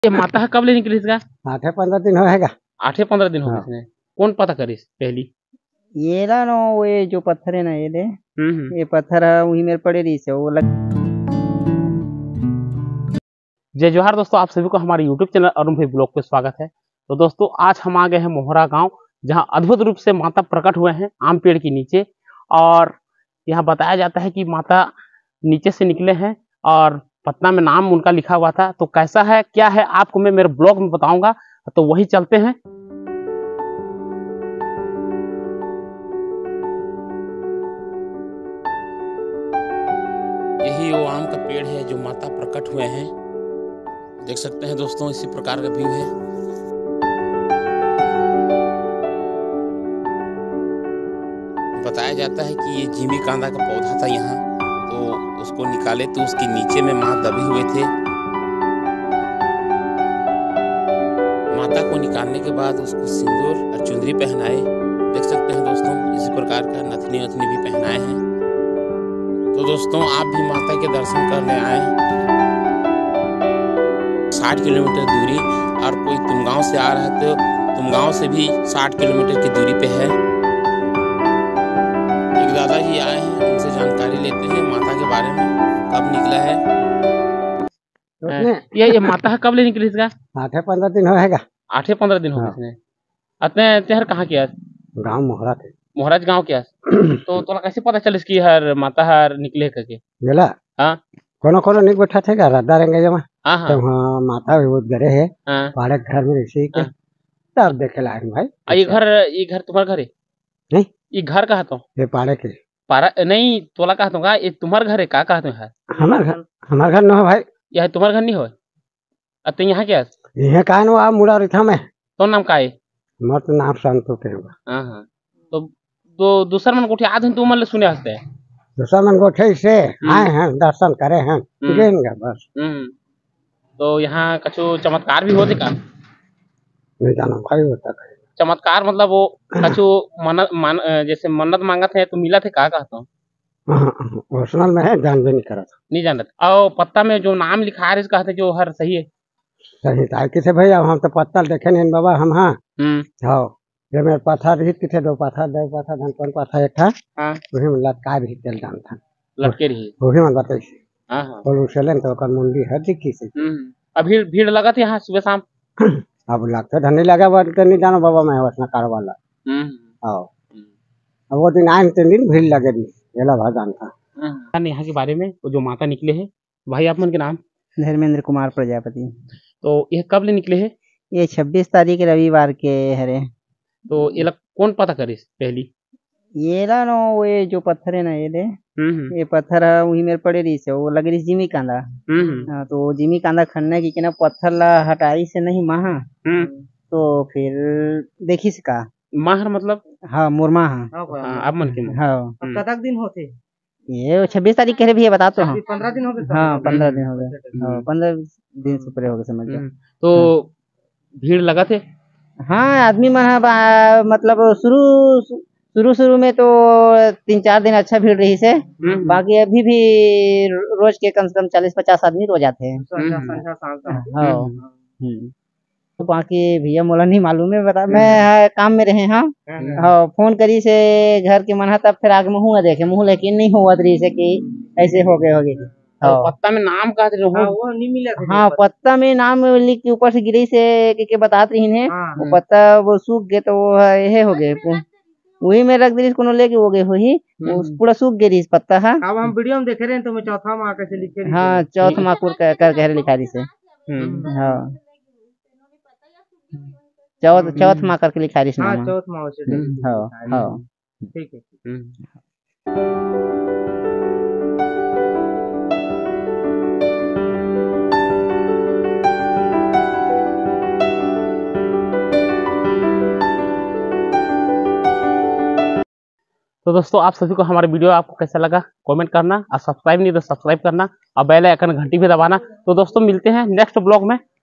ये माता कब ले निकली इसका? 8-15 दिन होएगा। 8-15 दिन हो गए इसने। कौन पता करिस पहली? ये ना नो ये जो पत्थर है ना ये दे ये पत्थर है वही मेरे पड़े रही से वो जय जोहार दोस्तों, आप सभी को हमारे YouTube चैनल अरुण भाई ब्लॉग पे स्वागत है। तो दोस्तों आज हम आ गए हैं मोहरा गांव, जहां अद्भुत रूप से माता प्रकट हुए हैं आम पेड़ के नीचे। और यहां बताया जाता है कि माता नीचे से निकले हैं और पटना में नाम उनका लिखा हुआ था। तो कैसा है क्या है आपको मैं मेरे ब्लॉग में बताऊंगा, तो वही चलते हैं। यही वो आम का पेड़ है जो माता प्रकट हुए हैं। देख सकते हैं दोस्तों, इसी प्रकार का व्यू है। बताया जाता है कि ये जिमी कांदा का पौधा था यहाँ, तो उसको निकाले तो उसके नीचे में माँ दबे हुए थे। माता को निकालने के बाद उसको सिंदूर और चुंदरी पहनाए। देख सकते हैं दोस्तों, इसी प्रकार का नथनी वथनी भी पहनाए हैं। तो दोस्तों आप भी माता के दर्शन करने आए। 60 किलोमीटर दूरी, और कोई तुमगांव से आ रहा है तो तुमगांव से भी 60 किलोमीटर की दूरी पे है। एक दादाजी आए हैं, उनसे जानकारी लेते हैं माता के बारे में, कब निकला है। ये माता कब ले निकली इसका? 8-15 दिन होएगा। 8-15 दिन हो गए इसने। अतने तेहर कहाँ किया? गाँव मोहरा थे। मोहराज गाँव किया। तो तोला कैसे पता चलिस कि हर माता हर निकले करके? गेला हाँ कोनो नहीं बैठा थे रद्दा रेंगे जमा हाँ तो हाँ माता भी बहुत गरे है हाँ। पहाड़े घर में ऐसे ही के तब देखे लाए भाई। ये घर तुम्हारा घर है? नहीं, ये घर कहा तो ये पहाड़े के पारा नहीं तोला कहा तो ये तुम्हारा घर है का कहते हैं? हमार घर न हो भाई। यह तुम्हारा घर नहीं हो? तो यहाँ क्या यह का नो आप मुड़ा रहा मैं तो नाम का है? मत नाम संतो के हाँ हाँ। तो दूसरा मन कोठी आधे तुम मतलब सुने हंसते हैं। दूसरा मन गोठे से आए हैं दर्शन करे हैं बस। तो यहाँ कछु चमत्कार भी होते का? नहीं जाना भाई होता है चमत्कार मतलब वो कछु जैसे मन्नत मांगत है तो मिला थे का कहता हूँ? पर्सनल में है जान भी नहीं करा था। नहीं जान रहा। और पत्ता में जो नाम लिखा है कहते जो हर सही है? सही था किसे भैया हम तो पत्ता देखे नहीं बाबा हम। हाँ ये मेरे पत्थर रही किथे दो पत्थर धन कौन पत्थर एक था वही में लटका भी चल जान था लटके रही वही में बताई हां हां और उछलन तो कर मुंडी है दिखी से। अभी भीड़ लगा थी यहाँ सुबह शाम। अब लगता धनी लगा बात नहीं जानो बाबा मैं वसना कारवाला। हां अब वो दिन आए 3 दिन भीड़ लगे दी एला भजन था। यहाँ के बारे में जो माता निकले हैं भाई आप मन के नाम? धर्मेंद्र कुमार प्रजापति। तो ये कब ले निकले हैं? ये 26 तारीख रविवार के हरे। तो ये कौन पता करिस पहली? ये ला नो ये जो पत्थर है ना ये दे ये पत्थर है वही मेरे पड़े रही से वो लग रही जिमी कांदा। तो जिमी कांदा खनने की ना पत्थर ला हटाई से नहीं महा तो फिर देखी से का माहर मतलब हाँ मुरमा आप मन के हाँ कतक दिन होते? ये 26 तारीख के भी है बता तो। 15 दिन हो गए। हाँ 15 दिन हो गए। 15 दिन से ऊपर हो गए समझ लो। तो भीड़ लगा थे? हाँ आदमी मन मतलब शुरू में तो 3-4 दिन अच्छा भीड़ रही से बाकी अभी भी रोज के कम से कम 40-50 आदमी रोज आते हैं। तो बाकी भैया मोला नहीं मालूम है बता मैं काम में रहे। हाँ फोन करी से घर के मन तब फिर आगे मुँह देखे मुँह लेकिन नहीं हुआ रही से कि ऐसे हो गए पत्ता में नाम का वो नहीं मिला था। हाँ पत्ता में नाम लिख के ऊपर से गिरी से के बतात रही है। वो पत्ता वो सूख गए तो वो ये हो गए वही में रख दी कोनो लेके हो गए वही पूरा सूख गई इस पत्ता। हाँ अब हम वीडियो में देख रहे हैं तो मैं चौथा माह कैसे लिखे। हाँ चौथा माह कर लिखा रही से। हाँ चौथ माह करके लिखा रही। हाँ चौथ माह से। हाँ ठीक है। तो दोस्तों आप सभी को हमारा वीडियो आपको कैसा लगा कमेंट करना, और सब्सक्राइब नहीं तो सब्सक्राइब करना, और बेल आइकन घंटी भी दबाना। तो दोस्तों मिलते हैं नेक्स्ट ब्लॉग में।